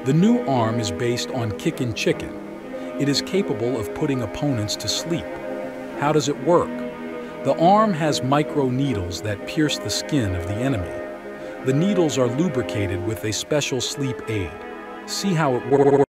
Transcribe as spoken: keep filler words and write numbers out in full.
The new arm is based on Kickin chicken. It is capable of putting opponents to sleep. How does it work? The arm has micro needles that pierce the skin of the enemy. The needles are lubricated with a special sleep aid. See how it works.